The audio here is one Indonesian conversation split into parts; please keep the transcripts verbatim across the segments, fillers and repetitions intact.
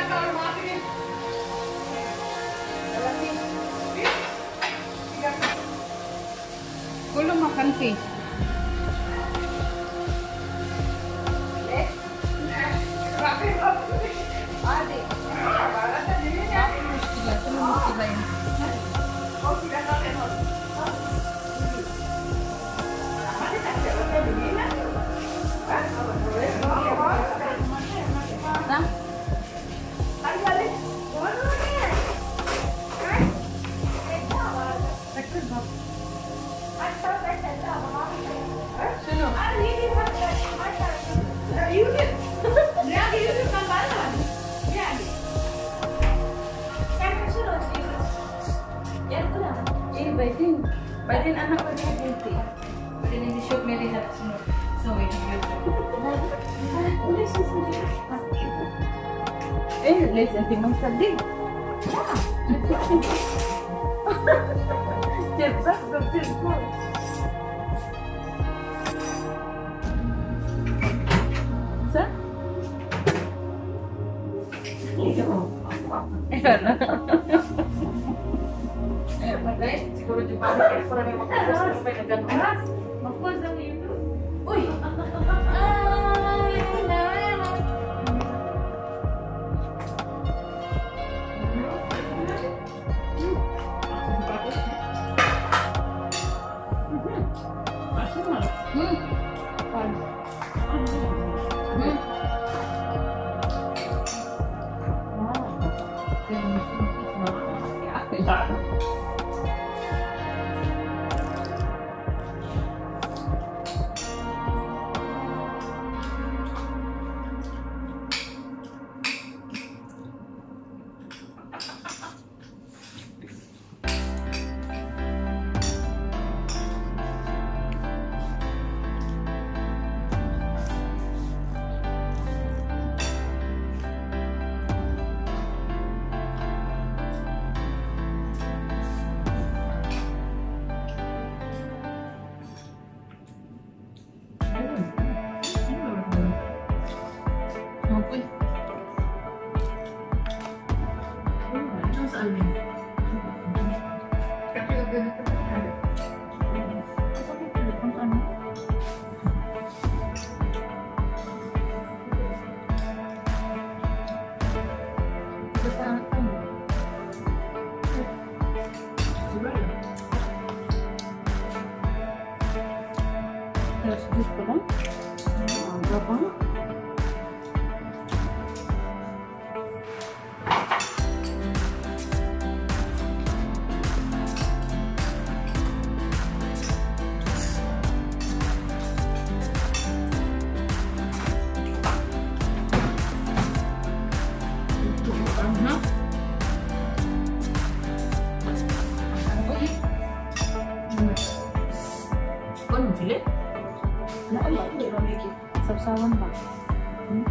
Belum makan sih. Batin, batin anak batin ganti. Batin yang di shop melihat semua. So ini eh, les nanti masadik. Cepat, cepat. Sa? Eh, siguro di ba kaya para may makapos pa na ganun. Magpos ang yun. Uy. Ay, na. Hmm. Terus gitu kan? Berapa? Sausawan ba? Hmm?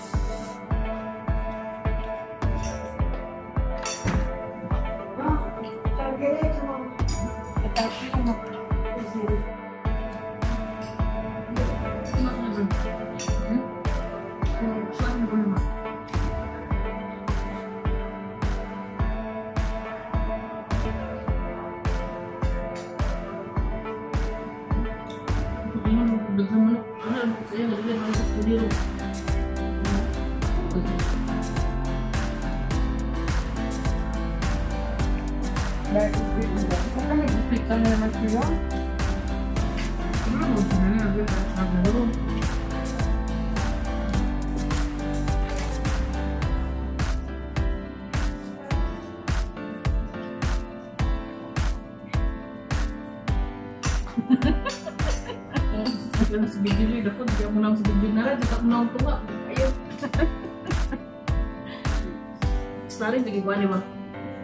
Saya nggak lihat masuk studio. Dari itu, kan lagi pikiran dengan Mas Rio. Belum, sebenarnya dia harus dulu. Yang sebiji ni dapat dia menang sebiji nara juga menang tua. Ayo. Sekarang jadi gua nih bang.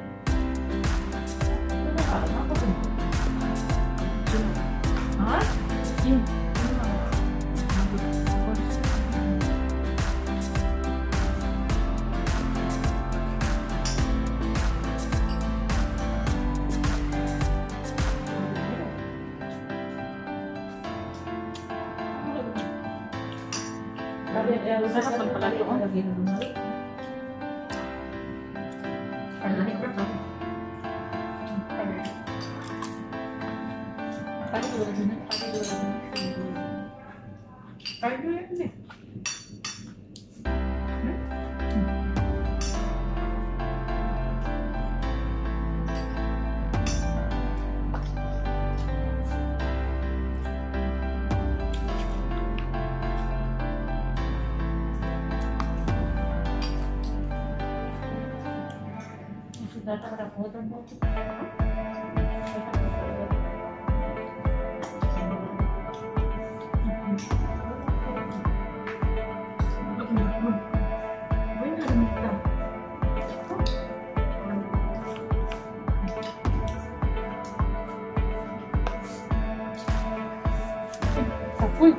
Apa tuh? Hah? Ini. Tapi ya, saya kan pernah doang lagi dulu. Lahir berapa? Pagi dua ribu, pagi dua ribu. Pagi dua ribu ni. Sudah tak ada foto tu. Ui,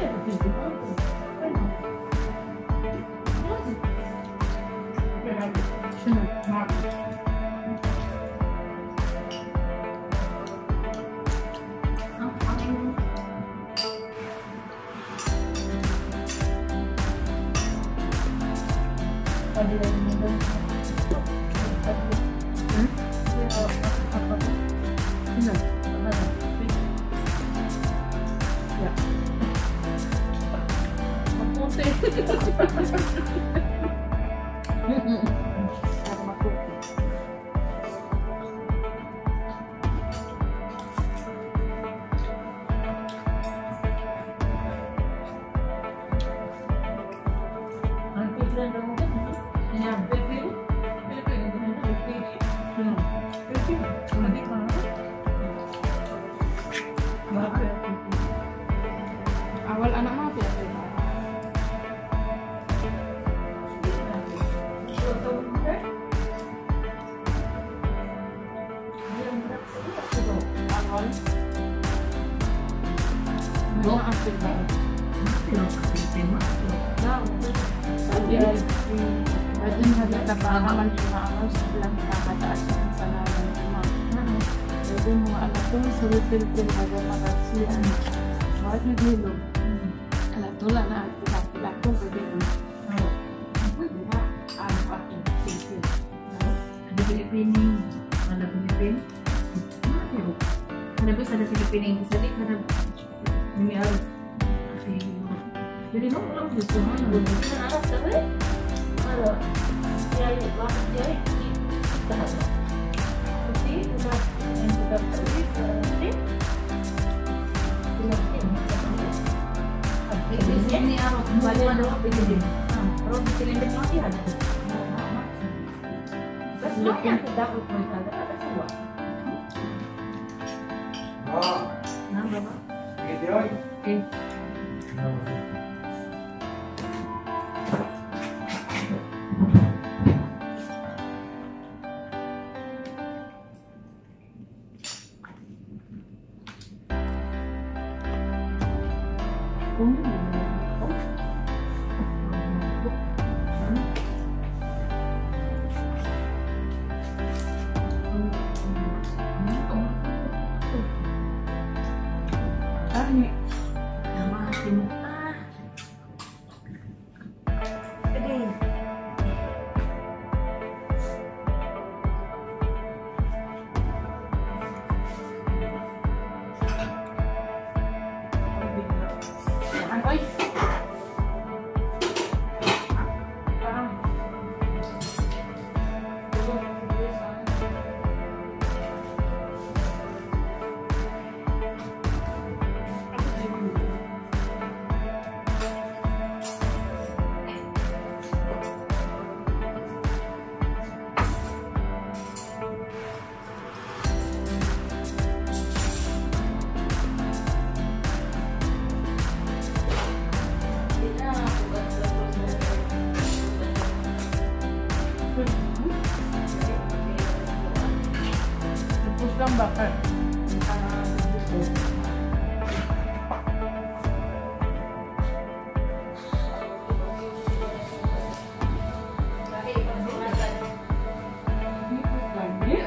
sini, mak. Pagi dari muda. Hmm? Sini. Ya. Putih. Sama aku. Nanti bulan Ramadan ya, baby. Baby ini baby. Hmm. Baby. Nanti mana? Maaf ya. Awal anak maaf ya. Awal. Maaf ya. Rajin hanya tapahaman jemaah sebelum kata asal salah dan jemaah. Jadi mu'alatu sulit-sulit ada makasian. Wajib dulu. Alatulah na laku-laku begitu. Apa itu? Ada Filipina, ada Filipina. Ada bisa ada Filipina yang bisa di ada ini harus. Jadi mau belum bisa mau belum bisa ada tapi ada ya ya waktu dia kita ada. Jadi kita yang kita pergi nanti di sini harus kembali ada apa jadi? Kalau di sini masih ada. Terus yang tidak berfungsi ada semua. Ah, Nah, berapa? gitu ya. Eh, Ani. nama hatimu ah, gede. Jangan oi. Ah. Lepus kan bakar. Lagi.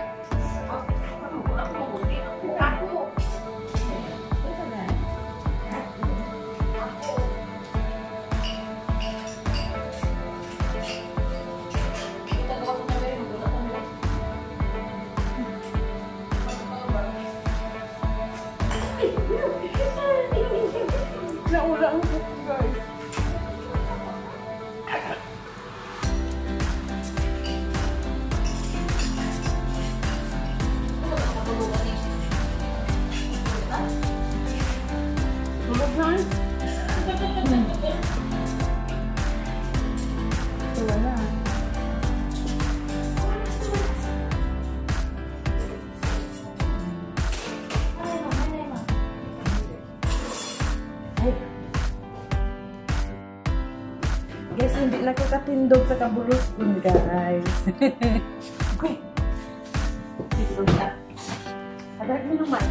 ako katindog sa kabulos kun guys. Kuy. Dito na. Ada minuman.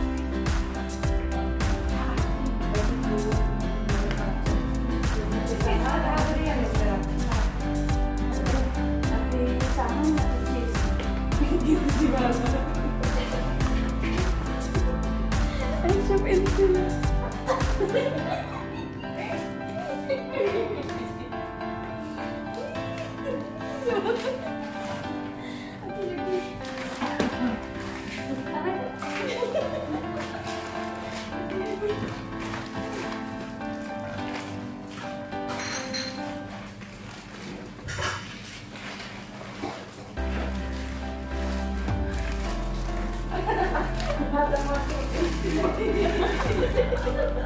Ay, siapin sila. Ada masuk.